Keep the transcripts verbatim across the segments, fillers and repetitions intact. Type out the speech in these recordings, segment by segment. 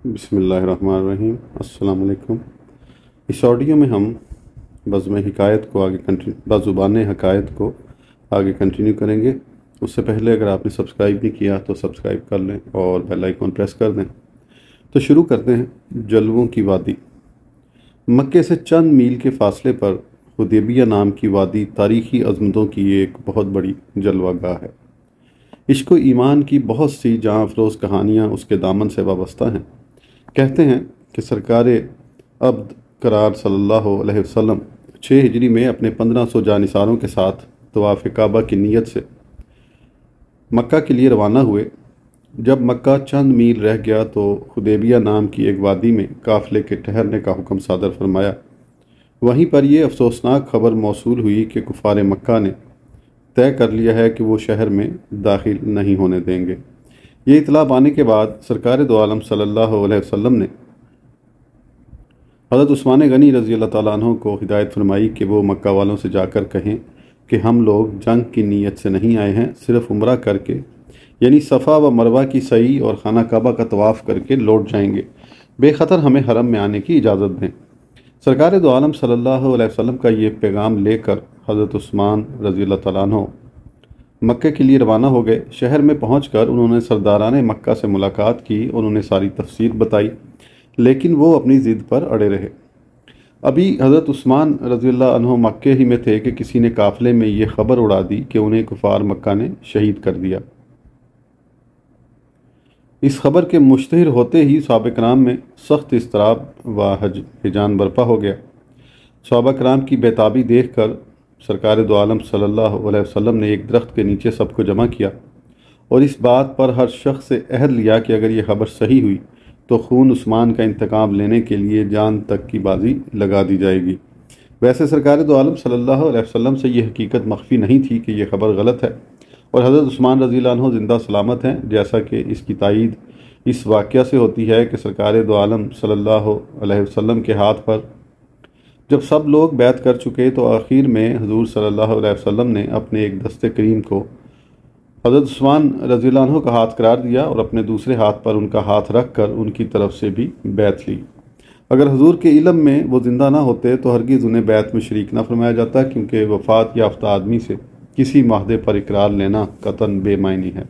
بسم اللہ الرحمن الرحیم۔ السلام علیکم۔ اس آڈیو میں ہم بزم حکایت کو آگے کنٹینیو بازبان حکایت کو آگے کنٹینیو کریں گے۔ اس سے پہلے اگر آپ نے سبسکرائب نہیں کیا تو سبسکرائب کر لیں اور بیل آئیکن پریس کر دیں۔ تو شروع کرتے ہیں۔ جلووں کی وادی۔ مکے سے چند میل کے فاصلے پر حدیبیہ نام کی وادی تاریخی عظمتوں کی ایک بہت بڑی جلوہ گاہ ہے۔ عشق و ایمان کی بہت سی جاں افروز کہانیاں اس کے دامن سے وابستہ ہیں۔ کہتے ہیں کہ سرکار عبد قرار صلی اللہ علیہ وسلم چھ ہجری میں اپنے پندرہ سو جانثاروں کے ساتھ طواف کعبہ کی نیت سے مکہ کے لیے روانہ ہوئے۔ جب مکہ چند میل رہ گیا تو حدیبیہ نام کی ایک وادی میں قافلے کے ٹھہرنے کا حکم صادر فرمایا۔ وہیں پر یہ افسوسناک خبر موصول ہوئی کہ کفار مکہ نے طے کر لیا ہے کہ وہ شہر میں داخل نہیں ہونے دیں گے۔ یہ اطلاع پانے کے بعد سرکار دو عالم صلی اللہ علیہ وسلم نے حضرت عثمان غنی رضی اللہ تعالیٰ عنہ کو ہدایت فرمائی کہ وہ مکہ والوں سے جا کر کہیں کہ ہم لوگ جنگ کی نیت سے نہیں آئے ہیں، صرف عمرہ کر کے یعنی صفا و مروہ کی سعی اور خانہ کعبہ کا طواف کر کے لوٹ جائیں گے، بے خطر ہمیں حرم میں آنے کی اجازت دیں۔ سرکار دو عالم صلی اللہ علیہ وسلم کا یہ پیغام لے کر حضرت عثمان رضی اللہ تعالیٰ عنہ مکہ کے لیے روانہ ہو گئے۔ شہر میں پہنچ کر انہوں نے سرداران مکہ سے ملاقات کی، انہوں نے ساری تفصیل بتائی، لیکن وہ اپنی ضد پر اڑے رہے۔ ابھی حضرت عثمان رضی اللہ عنہ مکہ ہی میں تھے کہ کسی نے قافلے میں یہ خبر اڑا دی کہ انہیں کفار مکہ نے شہید کر دیا۔ اس خبر کے مشتہر ہوتے ہی صحابہ کرام میں سخت اضطراب و ہیجان برپا ہو گیا۔ صحابہ کرام کی بے تابی دیکھ کر سرکار دو عالم صلی اللہ علیہ وسلم نے ایک درخت کے نیچے سب کو جمع کیا اور اس بات پر ہر شخص سے عہد لیا کہ اگر یہ خبر صحیح ہوئی تو خون عثمان کا انتقام لینے کے لیے جان تک کی بازی لگا دی جائے گی۔ ویسے سرکار دو عالم صلی اللہ علیہ وسلم سے یہ حقیقت مخفی نہیں تھی کہ یہ خبر غلط ہے اور حضرت عثمان رضی اللہ عنہ زندہ سلامت ہیں، جیسا کہ اس کی تائید اس واقعہ سے ہوتی ہے کہ سرکار دو عالم صلی اللہ علیہ وسلم کے ہاتھ پر جب سب لوگ بیعت کر چکے تو آخر میں حضور صلی اللہ علیہ وسلم نے اپنے ایک دست کریم کو حضرت عثمان رضی اللہ عنہ کا ہاتھ قرار دیا اور اپنے دوسرے ہاتھ پر ان کا ہاتھ رکھ کر ان کی طرف سے بھی بیعت لی۔ اگر حضور کے علم میں وہ زندہ نہ ہوتے تو ہرگز انہیں بیعت میں شریک نہ فرمایا جاتا، کیونکہ وفات یافتہ آدمی سے کسی معاہدے پر اقرار لینا قطعاً بے معنی ہے۔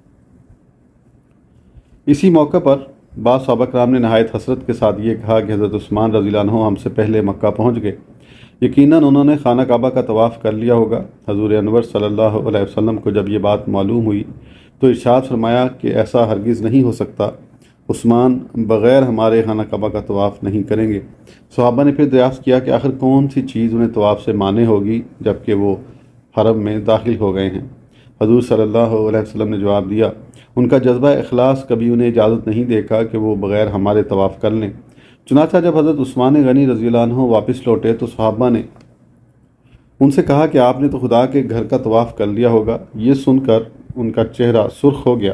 اسی موقع پر بعض صحابہ کرام نے نہایت حسرت کے ساتھ یہ کہا کہ حضرت عثمان رضی اللہ عنہ ہم سے پہلے مکہ پہنچ گئے، یقیناً انہوں نے خانہ کعبہ کا طواف کر لیا ہوگا۔ حضور انور صلی اللہ علیہ وسلم کو جب یہ بات معلوم ہوئی تو ارشاد فرمایا کہ ایسا ہرگز نہیں ہو سکتا، عثمان بغیر ہمارے خانہ کعبہ کا طواف نہیں کریں گے۔ صحابہ نے پھر دریافت کیا کہ آخر کون سی چیز انہیں طواف سے مانع ہوگی جبکہ وہ حرم میں داخل ہو گئے ہیں؟ حضور صلی اللہ علیہ وسلم نے جواب دیا، ان کا جذبہ اخلاص کبھی انہیں اجازت نہیں دے گا کہ وہ بغیر ہمارے طواف کر لیں۔ چنانچہ جب حضرت عثمان غنی رضی اللہ عنہ واپس لوٹے تو صحابہ نے ان سے کہا کہ آپ نے تو خدا کے گھر کا طواف کر لیا ہوگا۔ یہ سن کر ان کا چہرہ سرخ ہو گیا۔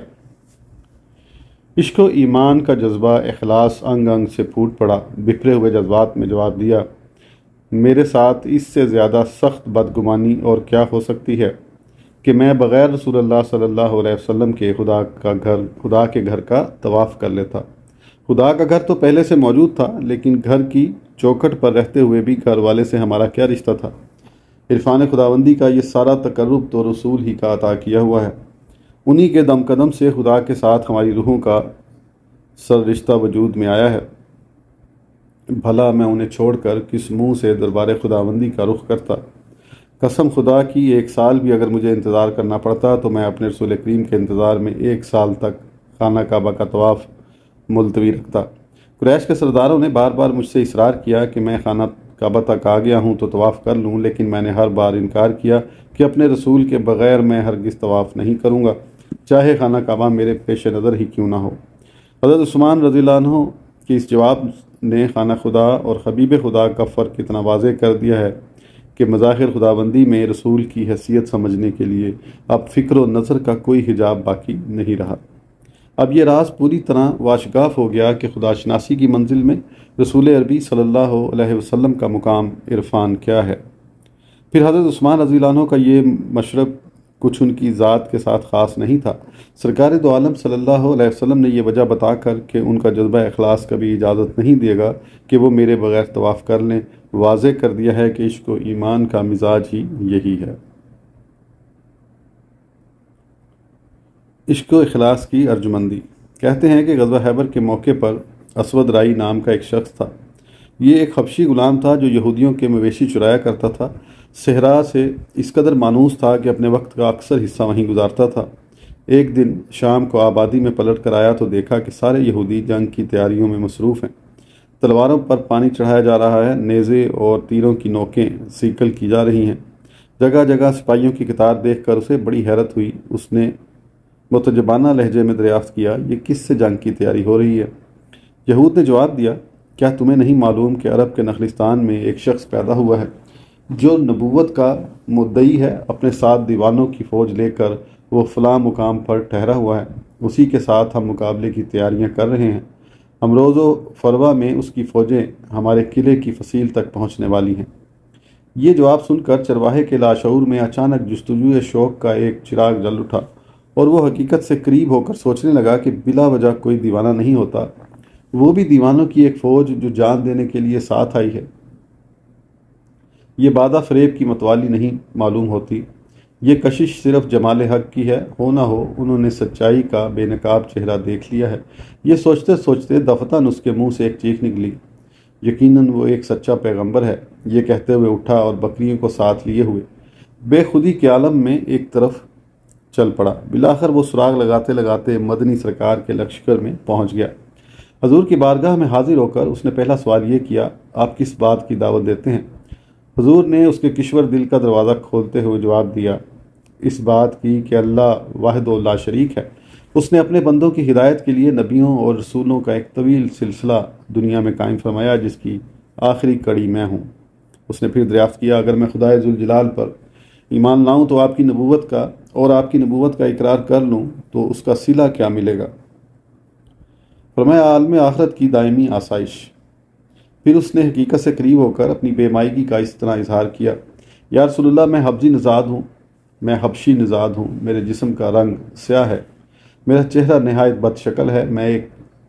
عشق و ایمان کا جذبہ اخلاص انگ انگ سے پھوٹ پڑا۔ بکھرے ہوئے جذبات میں جواب دیا، میرے ساتھ اس سے زیادہ سخت بدگمانی اور کیا ہو سکتی ہے کہ میں بغیر رسول اللہ صلی اللہ علیہ وسلم کے خدا کا گھر خدا کے گھر کا طواف کر لیتا۔ خدا کا گھر تو پہلے سے موجود تھا، لیکن گھر کی چوکھٹ پر رہتے ہوئے بھی گھر والے سے ہمارا کیا رشتہ تھا؟ عرفان خداوندی کا یہ سارا تقرب تو رسول ہی کا عطا کیا ہوا ہے، انہی کے دم قدم سے خدا کے ساتھ ہماری روحوں کا سر رشتہ وجود میں آیا ہے۔ بھلا میں انہیں چھوڑ کر کس منہ سے دربار خداوندی کا رخ کرتا؟ قسم خدا کی ایک سال بھی اگر مجھے انتظار کرنا پڑتا تو میں اپنے رسول کریم کے انتظار میں ایک سال تک خانہ کعبہ کا طواف ملتوی رکھتا۔ قریش کے سرداروں نے بار بار مجھ سے اصرار کیا کہ میں خانہ کعبہ تک آ گیا ہوں تو طواف کر لوں، لیکن میں نے ہر بار انکار کیا کہ اپنے رسول کے بغیر میں ہرگز طواف نہیں کروں گا، چاہے خانہ کعبہ میرے پیش نظر ہی کیوں نہ ہو۔ حضرت عثمان رضی اللہ عنہ کے اس جواب نے خانہ خدا اور حبیب خدا کا فرق اتنا واضح کر دیا ہے کہ مظاہر خداوندی میں رسول کی حیثیت سمجھنے کے لیے اب فکر و نظر کا کوئی حجاب باقی نہیں رہا۔ اب یہ راز پوری طرح واشگاف ہو گیا کہ خدا شناسی کی منزل میں رسول عربی صلی اللہ علیہ وسلم کا مقام عرفان کیا ہے۔ پھر حضرت عثمان رضی اللہ عنہ کا یہ مشرب کچھ ان کی ذات کے ساتھ خاص نہیں تھا۔ سرکار دو عالم صلی اللہ علیہ وسلم نے یہ وجہ بتا کر کہ ان کا جذبہ اخلاص کبھی اجازت نہیں دے گا کہ وہ میرے بغیر طواف کر لیں، واضح کر دیا ہے کہ عشق و ایمان کا مزاج ہی یہی ہے۔ عشق و اخلاص کی ارجمندی۔ کہتے ہیں کہ غزوہ خیبر کے موقع پر اسود رائی نام کا ایک شخص تھا۔ یہ ایک حبشی غلام تھا جو یہودیوں کے مویشی چرایا کرتا تھا۔ صحرا سے اس قدر مانوس تھا کہ اپنے وقت کا اکثر حصہ وہیں گزارتا تھا۔ ایک دن شام کو آبادی میں پلٹ کر آیا تو دیکھا کہ سارے یہودی جنگ کی تیاریوں میں مصروف ہیں۔ تلواروں پر پانی چڑھایا جا رہا ہے، نیزے اور تیروں کی نوکیں سیکل کی جا رہی ہیں۔ جگہ جگہ سپاہیوں کی قطار دیکھ کر اسے بڑی حیرت ہوئی۔ اس نے متجبانہ لہجے میں دریافت کیا، یہ کس سے جنگ کی تیاری ہو رہی ہے؟ یہود نے جواب دیا، کیا تمہیں نہیں معلوم کہ عرب کے نخلستان میں ایک شخص پیدا ہوا ہے جو نبوت کا مدعی ہے؟ اپنے ساتھ دیوانوں کی فوج لے کر وہ فلاں مقام پر ٹھہرا ہوا ہے، اسی کے ساتھ ہم مقابلے کی تیاریاں کر رہے ہیں۔ ہم روز و فروہ میں اس کی فوجیں ہمارے قلعے کی فصیل تک پہنچنے والی ہیں۔ یہ جواب سن کر چرواہے کے لاشعور میں اچانک جستجوئے شوق کا ایک چراغ جل اٹھا اور وہ حقیقت سے قریب ہو کر سوچنے لگا کہ بلا وجہ کوئی دیوانہ نہیں ہوتا، وہ بھی دیوانوں کی ایک فوج جو جان دینے کے لیے ساتھ آئی ہے۔ یہ بادہ فریب کی متوالی نہیں معلوم ہوتی، یہ کشش صرف جمال حق کی ہے۔ ہو نہ ہو انہوں نے سچائی کا بے نقاب چہرہ دیکھ لیا ہے۔ یہ سوچتے سوچتے دفتن اس کے منہ سے ایک چیخ نکلی، یقیناً وہ ایک سچا پیغمبر ہے۔ یہ کہتے ہوئے اٹھا اور بکریوں کو ساتھ لیے ہوئے بے خودی کے عالم میں ایک طرف چل پڑا۔ بالآخر وہ سراغ لگاتے لگاتے مدنی سرکار کے لشکر میں پہنچ گیا۔ حضور کی بارگاہ میں حاضر ہو کر اس نے پہلا سوال یہ کیا، آپ کس بات کی دعوت دیتے ہیں؟ حضور نے اس کے کشور دل کا دروازہ کھولتے ہوئے جواب دیا، اس بات کی کہ اللہ واحد و لا شریک ہے۔ اس نے اپنے بندوں کی ہدایت کے لیے نبیوں اور رسولوں کا ایک طویل سلسلہ دنیا میں قائم فرمایا جس کی آخری کڑی میں ہوں۔ اس نے پھر دریافت کیا، اگر میں خدائے ذوالجلال پر ایمان لاؤں تو آپ کی نبوت کا اور آپ کی نبوت کا اقرار کر لوں تو اس کا صلہ کیا ملے گا؟ فرمایا، عالم آخرت کی دائمی آسائش۔ پھر اس نے حقیقت سے قریب ہو کر اپنی بے مائگی کا اس طرح اظہار کیا، یا رسول اللہ، میں حبشی نژاد ہوں میں حبشی نژاد ہوں میرے جسم کا رنگ سیاہ ہے، میرا چہرہ نہایت بد شکل ہے، میں ایک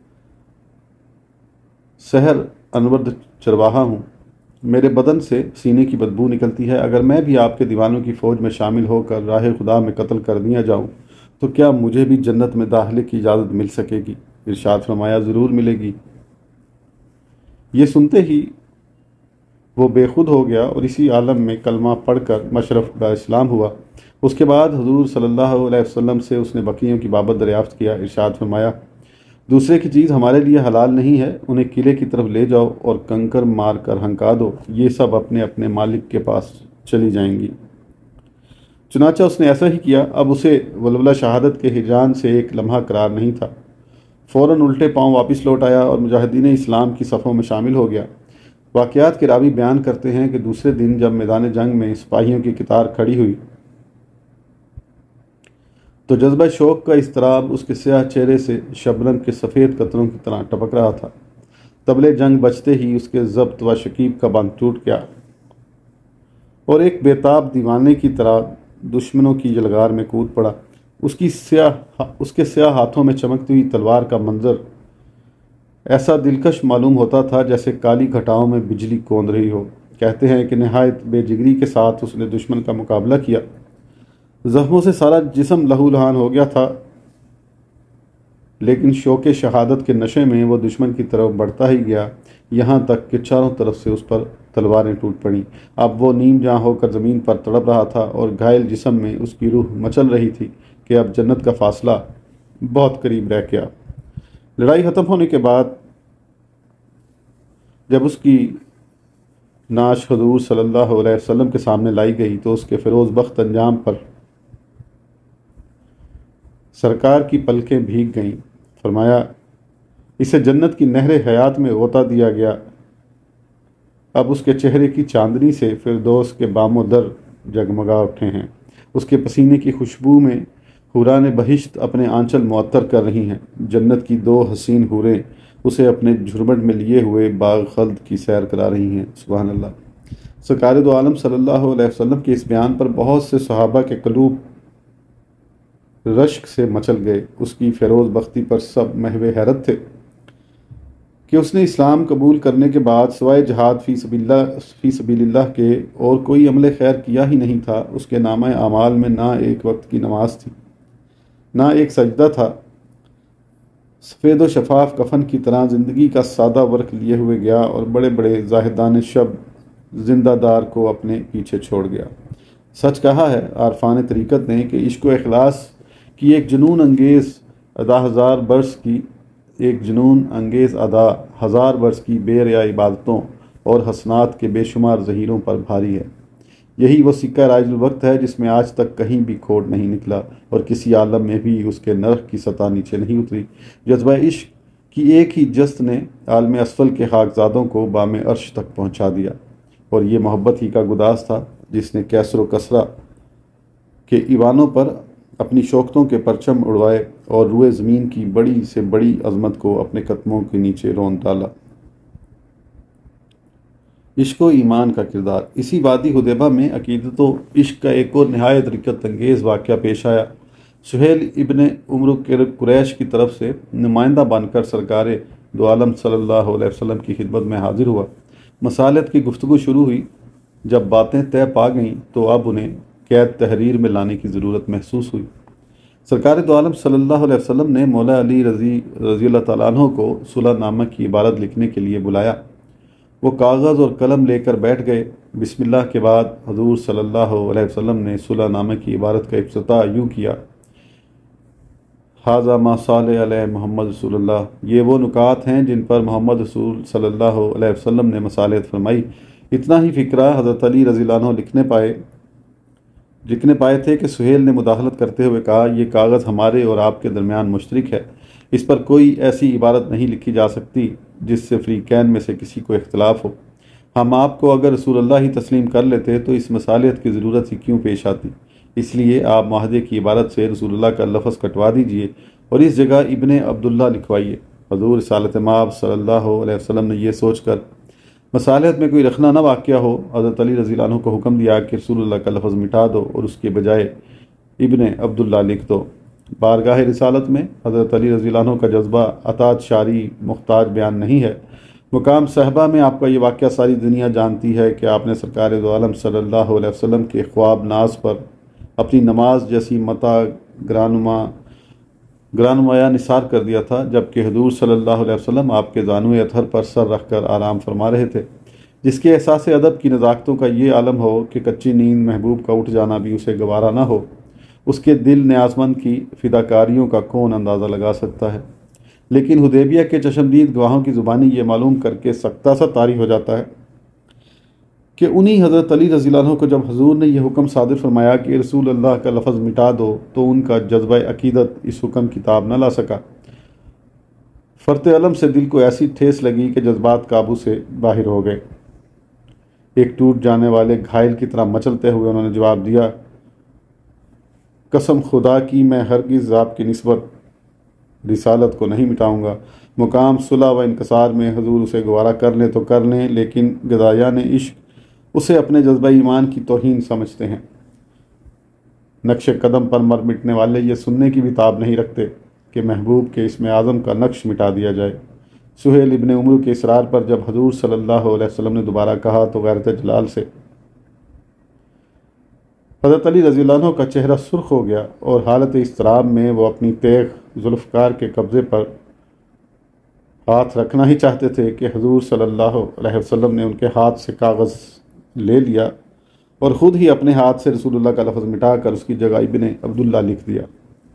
سحر انورد چرواہا ہوں، میرے بدن سے سینے کی بدبو نکلتی ہے۔ اگر میں بھی آپ کے دیوانوں کی فوج میں شامل ہو کر راہ خدا میں قتل کر دیا جاؤں تو کیا مجھے بھی جنت میں داخلے کی اجازت مل سکے گی؟ ارشاد فرمایا، ضرور ملے گی۔ یہ سنتے ہی وہ بے خود ہو گیا اور اسی عالم میں کلمہ پڑھ کر مشرف کا اسلام ہوا۔ اس کے بعد حضور صلی اللہ علیہ وسلم سے اس نے بکریوں کی بابت دریافت کیا۔ ارشاد فرمایا، دوسرے کی چیز ہمارے لیے حلال نہیں ہے، انہیں قلعے کی طرف لے جاؤ اور کنکر مار کر ہنکا دو، یہ سب اپنے اپنے مالک کے پاس چلی جائیں گی۔ چنانچہ اس نے ایسا ہی کیا۔ اب اسے ولولہ شہادت کے ہجران سے ایک لمحہ قرار نہیں تھا۔ فوراً الٹے پاؤں واپس لوٹ آیا اور مجاہدین اسلام کی صفوں میں شامل ہو گیا۔ واقعات کے راوی بیان کرتے ہیں کہ دوسرے دن جب میدان جنگ میں سپاہیوں کی قطار کھڑی ہوئی تو جذبہ شوق کا اضطراب اس کے سیاہ چہرے سے شبنم کے سفید قطروں کی طرح ٹپک رہا تھا۔ طبلِ جنگ بجتے ہی اس کے ضبط و شکیب کا بند ٹوٹ گیا اور ایک بےتاب دیوانے کی طرح دشمنوں کی جلگار میں کود پڑا۔ اس کی سیاہ اس کے سیاہ ہاتھوں میں چمکتی ہوئی تلوار کا منظر ایسا دلکش معلوم ہوتا تھا جیسے کالی گھٹاؤں میں بجلی کوند رہی ہو۔ کہتے ہیں کہ نہایت بے جگری کے ساتھ اس نے دشمن کا مقابلہ کیا۔ زخموں سے سارا جسم لہو لہان ہو گیا تھا، لیکن شوق شہادت کے نشے میں وہ دشمن کی طرف بڑھتا ہی گیا، یہاں تک کہ چاروں طرف سے اس پر تلواریں ٹوٹ پڑیں۔ اب وہ نیم جاں ہو کر زمین پر تڑپ رہا تھا اور گھائل جسم میں اس کی روح مچل رہی تھی کہ اب جنت کا فاصلہ بہت قریب رہ گیا۔ لڑائی ختم ہونے کے بعد جب اس کی نعش حضور صلی اللہ علیہ وسلم کے سامنے لائی گئی تو اس کے فیروز بخت انجام پر سرکار کی پلکیں بھیگ گئیں۔ فرمایا، اسے جنت کی نہر حیات میں غوطہ دیا گیا۔ اب اس کے چہرے کی چاندنی سے فردوس کے بام و در جگمگا اٹھے ہیں۔ اس کے پسینے کی خوشبو میں حوران بہشت اپنے آنچل معطر کر رہی ہیں۔ جنت کی دو حسین حوریں اسے اپنے جھرمٹ میں لیے ہوئے باغ خلد کی سیر کرا رہی ہیں۔ سبحان اللہ۔ سرکار دو عالم صلی اللہ علیہ وسلم کے اس بیان پر بہت سے صحابہ کے قلوب رشک سے مچل گئے۔ اس کی فیروز بختی پر سب محو حیرت تھے کہ اس نے اسلام قبول کرنے کے بعد سوائے جہاد فی سبیل اللہ فی سبیل اللہ کے اور کوئی عمل خیر کیا ہی نہیں تھا۔ اس کے نامہ اعمال میں نہ ایک وقت کی نماز تھی، نہ ایک سجدہ تھا۔ سفید و شفاف کفن کی طرح زندگی کا سادہ ورق لیے ہوئے گیا اور بڑے بڑے زاہدان شب زندہ دار کو اپنے پیچھے چھوڑ گیا۔ سچ کہا ہے عارفان طریقت نے کہ عشق و اخلاص کی ایک جنون انگیز ادا ہزار برس کی ایک جنون انگیز ادا ہزار برس کی بے ریا عبادتوں اور حسنات کے بے شمار ظہیروں پر بھاری ہے۔ یہی وہ سکہ رائج الوقت ہے جس میں آج تک کہیں بھی کھوٹ نہیں نکلا اور کسی عالم میں بھی اس کے نرخ کی سطح نیچے نہیں اتری۔ جذبہ عشق کی ایک ہی جست نے عالم اسفل کے خاکزادوں کو بام عرش تک پہنچا دیا، اور یہ محبت ہی کا گداز تھا جس نے کیسر و کسرا کے ایوانوں پر اپنی شوکتوں کے پرچم اڑوائے اور روئے زمین کی بڑی سے بڑی عظمت کو اپنے قدموں کے نیچے رون ڈالا۔ عشق و ایمان کا کردار۔ اسی وادی حدیبہ میں عقیدت و عشق کا ایک اور نہایت رکت انگیز واقعہ پیش آیا۔ سہیل ابن عمرو قریش کی طرف سے نمائندہ بن کر سرکار دو عالم صلی اللہ علیہ وسلم کی خدمت میں حاضر ہوا۔ مصالحت کی گفتگو شروع ہوئی۔ جب باتیں طے پا گئیں تو اب انہیں قید تحریر میں لانے کی ضرورت محسوس ہوئی۔ سرکار دو عالم صلی اللہ علیہ وسلم نے مولا علی رضی رضی اللہ تعالیٰ عنہ کو صلح نامہ کی عبارت لکھنے کے لیے بلایا۔ وہ کاغذ اور قلم لے کر بیٹھ گئے۔ بسم اللہ کے بعد حضور صلی اللہ علیہ وسلم نے صلح نامہ کی عبارت کا افتتاح یوں کیا: ھذا ما صالح علیہ محمد رسول اللہ۔ یہ وہ نکات ہیں جن پر محمد رسول صلی اللہ علیہ وسلم نے مصالحت فرمائی۔ اتنا ہی فقرہ حضرت علی رضی اللہ عنہ لکھنے پائے لکھنے پائے تھے کہ سہیل نے مداخلت کرتے ہوئے کہا، یہ کاغذ ہمارے اور آپ کے درمیان مشترک ہے، اس پر کوئی ایسی عبارت نہیں لکھی جا سکتی جس سے فریقین میں سے کسی کو اختلاف ہو۔ ہم آپ کو اگر رسول اللہ ہی تسلیم کر لیتے تو اس مصالحت کی ضرورت ہی کیوں پیش آتی؟ اس لیے آپ معاہدے کی عبارت سے رسول اللہ کا لفظ کٹوا دیجئے اور اس جگہ ابن عبداللہ لکھوائیے۔ حضور رسالت مآب صلی اللہ علیہ وسلم نے یہ سوچ کر مصالحت میں کوئی رکھنا نہ واقع ہو، حضرت علی رضی اللہ عنہ کو حکم دیا کہ رسول اللہ کا لفظ مٹا دو اور اس کے بجائے ابن عبداللہ لکھ دو۔ بارگاہ رسالت میں حضرت علی رضی اللہ عنہ کا جذبہ اطاعت شاری مختار بیان نہیں ہے۔ مقام صحبہ میں آپ کا یہ واقعہ ساری دنیا جانتی ہے کہ آپ نے سرکار دو عالم صلی اللہ علیہ وسلم کے خواب ناز پر اپنی نماز جیسی متا گرانما گرانمایا نثار کر دیا تھا، جبکہ حضور صلی اللہ علیہ وسلم آپ کے زانوئے اطہر پر سر رکھ کر آرام فرما رہے تھے۔ جس کے احساس ادب کی نزاکتوں کا یہ عالم ہو کہ کچی نیند محبوب کا اٹھ جانا بھی اسے گوارا نہ ہو، اس کے دل نیازمند کی فداکاریوں کا کون اندازہ لگا سکتا ہے؟ لیکن حدیبیہ کے چشمدید گواہوں کی زبانی یہ معلوم کر کے سکتہ سا طاری ہو جاتا ہے کہ انہی حضرت علی رضی اللہ عنہ کو جب حضور نے یہ حکم صادر فرمایا کہ رسول اللہ کا لفظ مٹا دو تو ان کا جذبہ عقیدت اس حکم کی تاب نہ لا سکا۔ فرط علم سے دل کو ایسی ٹھیس لگی کہ جذبات قابو سے باہر ہو گئے۔ ایک ٹوٹ جانے والے گھائل کی طرح مچلتے ہوئے انہوں نے جواب دیا، قسم خدا کی میں ہرگز آپ کی نسبت رسالت کو نہیں مٹاؤں گا۔ مقام صلح و انکسار میں حضور اسے گوارا کر لیں تو کر لیں، لیکن گدایان عشق اسے اپنے جذبہ ایمان کی توہین سمجھتے ہیں۔ نقش قدم پر مر مٹنے والے یہ سننے کی بھی تاب نہیں رکھتے کہ محبوب کے اسم اعظم کا نقش مٹا دیا جائے۔ سہیل ابن عمرو کے اصرار پر جب حضور صلی اللہ علیہ وسلم نے دوبارہ کہا تو غیرت جلال سے حضرت علی رضی اللہ عنہ کا چہرہ سرخ ہو گیا اور حالت اضطراب میں وہ اپنی تیغ ذوالفقار کے قبضے پر ہاتھ رکھنا ہی چاہتے تھے کہ حضور صلی اللہ علیہ وسلم نے ان کے ہاتھ سے کاغذ لے لیا اور خود ہی اپنے ہاتھ سے رسول اللہ کا لفظ مٹا کر اس کی جگہ ابن عبداللہ لکھ دیا۔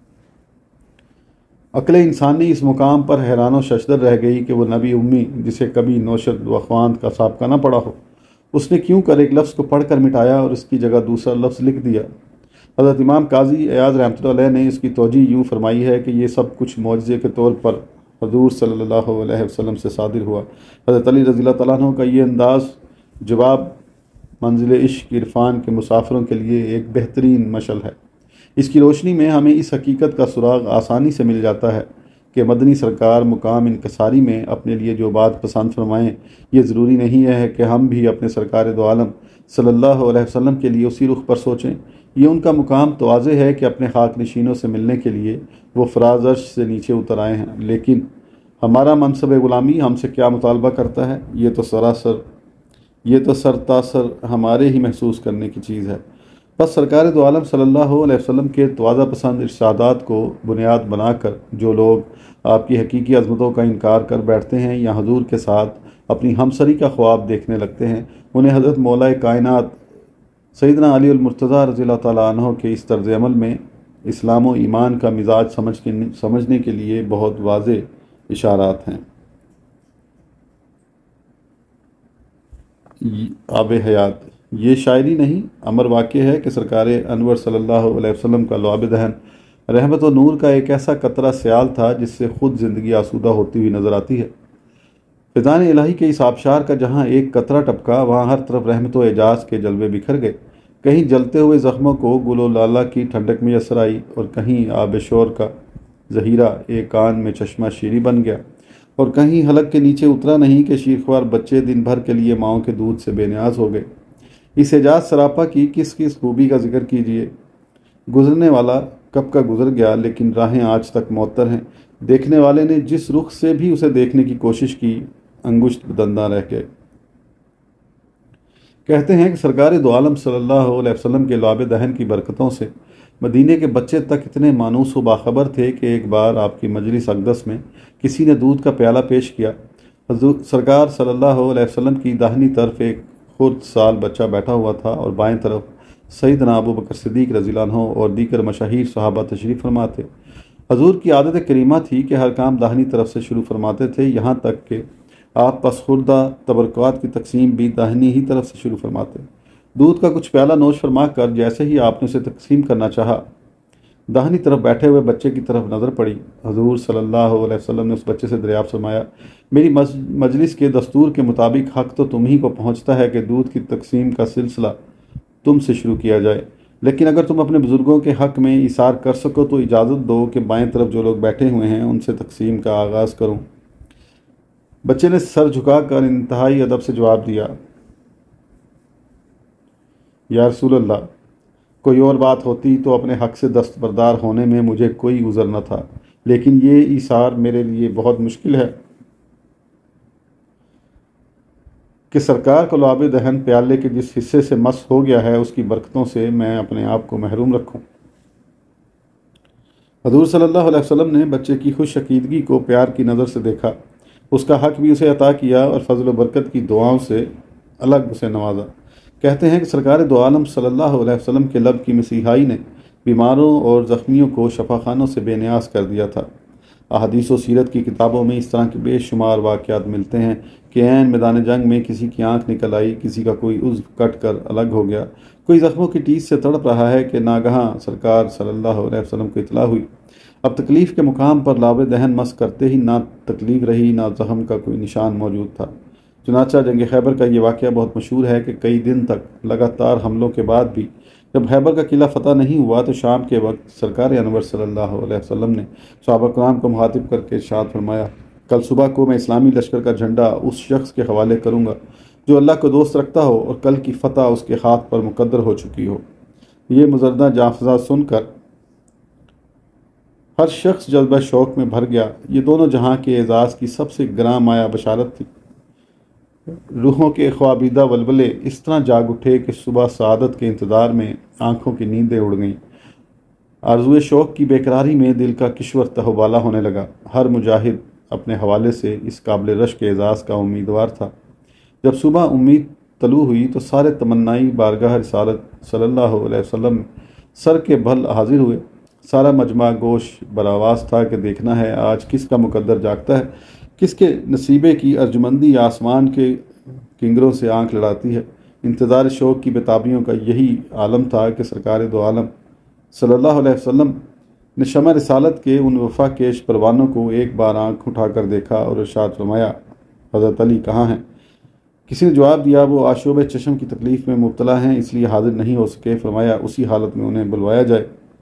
عقل انسانی اس مقام پر حیران و ششدر رہ گئی کہ وہ نبی امی جسے کبھی نوشد و خواند کا سابقہ نہ پڑا ہو، اس نے کیوں کر ایک لفظ کو پڑھ کر مٹایا اور اس کی جگہ دوسرا لفظ لکھ دیا۔ حضرت امام قاضی ایاز رحمۃ اللہ علیہ نے اس کی توجیہ یوں فرمائی ہے کہ یہ سب کچھ معجزے کے طور پر حضور صلی اللہ علیہ وسلم سے صادر ہوا۔ حضرت علی رضی اللہ تعالیٰ عنہ کا یہ انداز جواب منزل عشق عرفان کے مسافروں کے لیے ایک بہترین مشعل ہے۔ اس کی روشنی میں ہمیں اس حقیقت کا سراغ آسانی سے مل جاتا ہے کہ مدنی سرکار مقام انکساری میں اپنے لیے جو بات پسند فرمائیں، یہ ضروری نہیں ہے کہ ہم بھی اپنے سرکار دو عالم صلی اللہ علیہ وسلم کے لیے اسی رخ پر سوچیں۔ یہ ان کا مقام تو واضح ہے کہ اپنے خاک نشینوں سے ملنے کے لیے وہ فراز عرش سے نیچے اتر آئے ہیں، لیکن ہمارا منصب غلامی ہم سے کیا مطالبہ کرتا ہے؟ یہ تو سراسر یہ تو سر تاثر ہمارے ہی محسوس کرنے کی چیز ہے۔ بس سرکار دو عالم صلی اللہ علیہ وسلم کے تواضع پسند ارشادات کو بنیاد بنا کر جو لوگ آپ کی حقیقی عظمتوں کا انکار کر بیٹھتے ہیں یا حضور کے ساتھ اپنی ہمسری کا خواب دیکھنے لگتے ہیں، انہیں حضرت مولا کائنات سیدنا علی المرتضیٰ رضی اللہ تعالیٰ عنہ کے اس طرز عمل میں اسلام و ایمان کا مزاج سمجھ کے سمجھنے کے لیے بہت واضح اشارات ہیں۔ آب حیات یہ شاعری نہیں، امر واقع ہے کہ سرکار انور صلی اللہ علیہ وسلم کا لعاب دہن رحمت و نور کا ایک ایسا قطرہ سیال تھا جس سے خود زندگی آسودہ ہوتی ہوئی نظر آتی ہے۔ فیضان الہی کے اس آبشار کا جہاں ایک قطرہ ٹپکا، وہاں ہر طرف رحمت و اعجاز کے جلوے بکھر گئے۔ کہیں جلتے ہوئے زخموں کو گل و لالہ کی ٹھنڈک میسر آئی، اور کہیں آب شور کا ذخیرہ ایک کان میں چشمہ شیری بن گیا، اور کہیں حلق کے نیچے اترا نہیں کہ شیرخوار بچے دن بھر کے لیے ماؤں کے دودھ سے بے نیاز ہو گئے۔ اس اعجاز سراپا کی کس کس خوبی کا ذکر کیجیے۔ گزرنے والا کب کا گزر گیا، لیکن راہیں آج تک معطر ہیں۔ دیکھنے والے نے جس رخ سے بھی اسے دیکھنے کی کوشش کی، انگشت بدنداں رہ گئے۔ کہتے ہیں کہ سرکار دو عالم صلی اللہ علیہ وسلم کے لعاب دہن کی برکتوں سے مدینے کے بچے تک اتنے مانوس و باخبر تھے کہ ایک بار آپ کی مجلس اقدس میں کسی نے دودھ کا پیالہ پیش کیا۔ حضور سرکار صلی اللہ علیہ وسلم کی داہنی طرف ایک خرد سال بچہ بیٹھا ہوا تھا، اور بائیں طرف سیدنا ابو بکر صدیق رضی اللہ عنہ اور دیگر مشاہیر صحابہ تشریف فرما تھے۔ حضور کی عادت کریمہ تھی کہ ہر کام داہنی طرف سے شروع فرماتے تھے، یہاں تک کہ آپ پس خوردہ تبرکات کی تقسیم بھی داہنی ہی طرف سے شروع فرماتے۔ دودھ کا کچھ پیالہ نوش فرما کر جیسے ہی آپ نے اسے تقسیم کرنا چاہا، داہنی طرف بیٹھے ہوئے بچے کی طرف نظر پڑی۔ حضور صلی اللہ علیہ وسلم نے اس بچے سے دریافت فرمایا، میری مجلس کے دستور کے مطابق حق تو تم ہی کو پہنچتا ہے کہ دودھ کی تقسیم کا سلسلہ تم سے شروع کیا جائے، لیکن اگر تم اپنے بزرگوں کے حق میں ایثار کر سکو تو اجازت دو کہ بائیں طرف جو لوگ بیٹھے ہوئے ہیں ان سے تقسیم کا آغاز کروں۔ بچے نے سر جھکا کر انتہائی ادب سے جواب دیا، یا رسول اللہ، کوئی اور بات ہوتی تو اپنے حق سے دستبردار ہونے میں مجھے کوئی عذر نہ تھا، لیکن یہ ایثار میرے لیے بہت مشکل ہے کہ سرکار کو لعاب دہن پیالے کے جس حصے سے مس ہو گیا ہے اس کی برکتوں سے میں اپنے آپ کو محروم رکھوں۔ حضور صلی اللہ علیہ وسلم نے بچے کی خوش عقیدگی کو پیار کی نظر سے دیکھا، اس کا حق بھی اسے عطا کیا اور فضل و برکت کی دعاؤں سے الگ اسے نوازا۔ کہتے ہیں کہ سرکار دو عالم صلی اللہ علیہ وسلم کے لب کی مسیحائی نے بیماروں اور زخمیوں کو شفاخانوں سے بے نیاز کر دیا تھا۔ احادیث و سیرت کی کتابوں میں اس طرح کے بے شمار واقعات ملتے ہیں کہ عین میدان جنگ میں کسی کی آنکھ نکل آئی، کسی کا کوئی عضو کٹ کر الگ ہو گیا، کوئی زخموں کی ٹیس سے تڑپ رہا ہے کہ ناگہاں سرکار صلی اللہ علیہ وسلم کو اطلاع ہوئی۔ اب تکلیف کے مقام پر لعاب دہن مس کرتے ہی نہ تکلیف رہی، نہ زخم کا کوئی نشان موجود تھا۔ چنانچہ جنگ خیبر کا یہ واقعہ بہت مشہور ہے کہ کئی دن تک لگاتار حملوں کے بعد بھی جب خیبر کا قلعہ فتح نہیں ہوا تو شام کے وقت سرکار انور صلی اللہ علیہ وسلم نے صحابہ کرام کو مخاطب کر کے ارشاد فرمایا، کل صبح کو میں اسلامی لشکر کا جھنڈا اس شخص کے حوالے کروں گا جو اللہ کو دوست رکھتا ہو اور کل کی فتح اس کے ہاتھ پر مقدر ہو چکی ہو۔ یہ مزردہ جافزہ سن کر ہر شخص جذبہ شوق میں بھر گیا۔ یہ دونوں جہاں کے اعزاز کی سب سے گراں مایہ بشارت تھی۔ روحوں کے خوابیدہ ولولے اس طرح جاگ اٹھے کہ صبح سعادت کے انتظار میں آنکھوں کی نیندیں اڑ گئیں۔ آرزوئے شوق کی بےقراری میں دل کا کشور تہوبالا ہونے لگا۔ ہر مجاہد اپنے حوالے سے اس قابل رشک اعزاز کا امیدوار تھا۔ جب صبح امید طلوع ہوئی تو سارے تمنائی بارگاہ رسالت صلی اللہ علیہ وسلم سر کے بھل حاضر ہوئے۔ سارا مجمع گوش برآواز تھا کہ دیکھنا ہے آج کس کا مقدر جاگتا ہے، کس کے نصیبے کی ارجمندی آسمان کے کنگروں سے آنکھ لڑاتی ہے۔ انتظار شوق کی بتابیوں کا یہی عالم تھا کہ سرکار دو عالم صلی اللہ علیہ وسلم نے شمع رسالت کے ان وفا کیش پروانوں کو ایک بار آنکھ اٹھا کر دیکھا اور ارشاد فرمایا، حضرت علی کہاں ہیں؟ کسی نے جواب دیا، وہ آشوب چشم کی تکلیف میں مبتلا ہیں اس لیے حاضر نہیں ہو سکے۔ فرمایا اسی حالت میں انہیں بلوایا جائے۔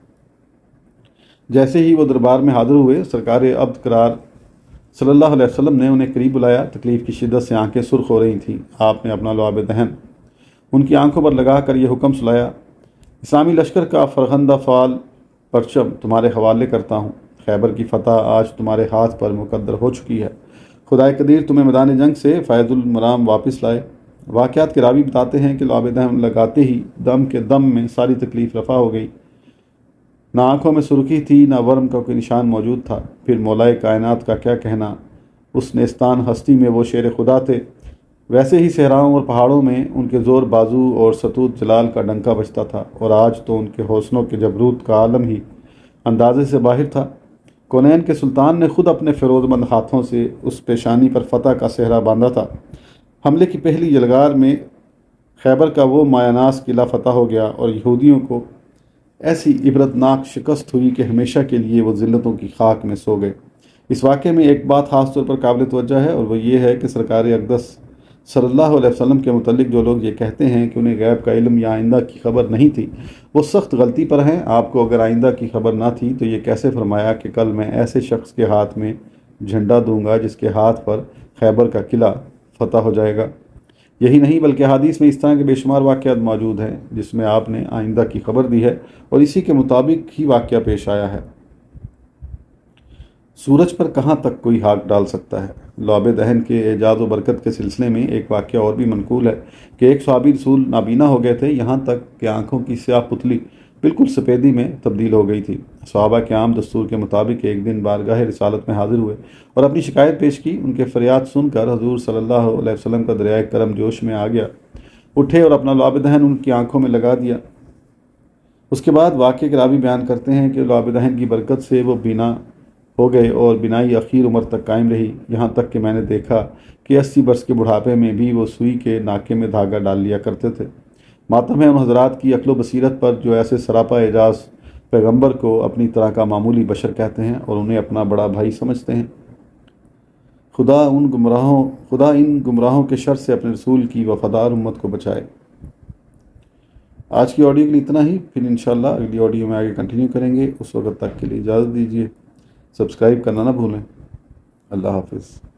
جیسے ہی وہ دربار میں حاضر ہوئے، سرکار عبد قرار صلی اللہ علیہ وسلم نے انہیں قریب بلایا۔ تکلیف کی شدت سے آنکھیں سرخ ہو رہی تھیں۔ آپ نے اپنا لعاب دہن ان کی آنکھوں پر لگا کر یہ حکم سنایا، اسلامی لشکر کا فرخندہ فعال پرچم تمہارے حوالے کرتا ہوں، خیبر کی فتح آج تمہارے ہاتھ پر مقدر ہو چکی ہے، خدائے قدیر تمہیں میدان جنگ سے فیض المرام واپس لائے۔ واقعات کے راوی بتاتے ہیں کہ لعاب دہن لگاتے ہی دم کے دم میں ساری تکلیف رفع ہو گئی، نہ آنکھوں میں سرخی تھی، نہ ورم کا کوئی نشان موجود تھا۔ پھر مولائے کائنات کا کیا کہنا، اس نیستان ہستی میں وہ شیر خدا تھے، ویسے ہی صحراؤں اور پہاڑوں میں ان کے زور بازو اور ستوت جلال کا ڈنکا بجتا تھا، اور آج تو ان کے حوصلوں کے جبروت کا عالم ہی اندازے سے باہر تھا۔ کونین کے سلطان نے خود اپنے فیروز مند ہاتھوں سے اس پیشانی پر فتح کا صحرا باندھا تھا۔ حملے کی پہلی یلغار میں خیبر کا وہ مایاناس قلعہ فتح ہو گیا اور یہودیوں کو ایسی عبرتناک شکست ہوئی کہ ہمیشہ کے لیے وہ ذلتوں کی خاک میں سو گئے۔ اس واقعے میں ایک بات خاص طور پر قابل توجہ ہے، اور وہ یہ ہے کہ سرکار اقدس صلی اللہ علیہ وسلم کے متعلق جو لوگ یہ کہتے ہیں کہ انہیں غیب کا علم یا آئندہ کی خبر نہیں تھی، وہ سخت غلطی پر ہیں۔ آپ کو اگر آئندہ کی خبر نہ تھی تو یہ کیسے فرمایا کہ کل میں ایسے شخص کے ہاتھ میں جھنڈا دوں گا جس کے ہاتھ پر خیبر کا قلعہ فتح ہو جائے گا؟ یہی نہیں بلکہ حدیث میں اس طرح کے بے شمار واقعات موجود ہیں جس میں آپ نے آئندہ کی خبر دی ہے، اور اسی کے مطابق ہی واقعہ پیش آیا ہے۔ سورج پر کہاں تک کوئی ہاتھ ڈال سکتا ہے؟ لعاب دہن کے اعجاز و برکت کے سلسلے میں ایک واقعہ اور بھی منقول ہے کہ ایک صحابی رسول نابینا ہو گئے تھے، یہاں تک کہ آنکھوں کی سیاہ پتلی بالکل سفیدی میں تبدیل ہو گئی تھی۔ صحابہ کے عام دستور کے مطابق ایک دن بارگاہ رسالت میں حاضر ہوئے اور اپنی شکایت پیش کی۔ ان کے فریاد سن کر حضور صلی اللہ علیہ وسلم کا دریائے کرم جوش میں آ گیا، اٹھے اور اپنا لعاب دہن ان کی آنکھوں میں لگا دیا۔ اس کے بعد واقعے کے راوی بیان کرتے ہیں کہ لعاب دہن کی برکت سے وہ بینا ہو گئے اور بینائی اخیر عمر تک قائم رہی، یہاں تک کہ میں نے دیکھا کہ اسی برس کے بڑھاپے میں بھی وہ سوئی کے ناکے میں دھاگا ڈال لیا کرتے تھے۔ ماتم ہے ان حضرات کی عقل و بصیرت پر جو ایسے سراپا اعجاز پیغمبر کو اپنی طرح کا معمولی بشر کہتے ہیں اور انہیں اپنا بڑا بھائی سمجھتے ہیں۔ خدا ان گمراہوں خدا ان گمراہوں کے شر سے اپنے رسول کی وفادار امت کو بچائے۔ آج کی آڈیو کے لیے اتنا ہی، پھر انشاءاللہ اگلی آڈیو میں آگے کنٹینیو کریں گے۔ اس وقت تک کے لیے اجازت دیجیے، سبسکرائب کرنا نہ بھولیں۔ اللہ حافظ۔